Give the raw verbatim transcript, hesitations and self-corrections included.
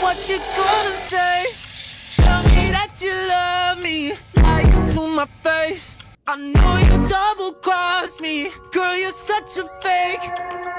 what you gonna say? Tell me that you love me, lying to my face. I know you double-crossed me. Girl, you're such a fake.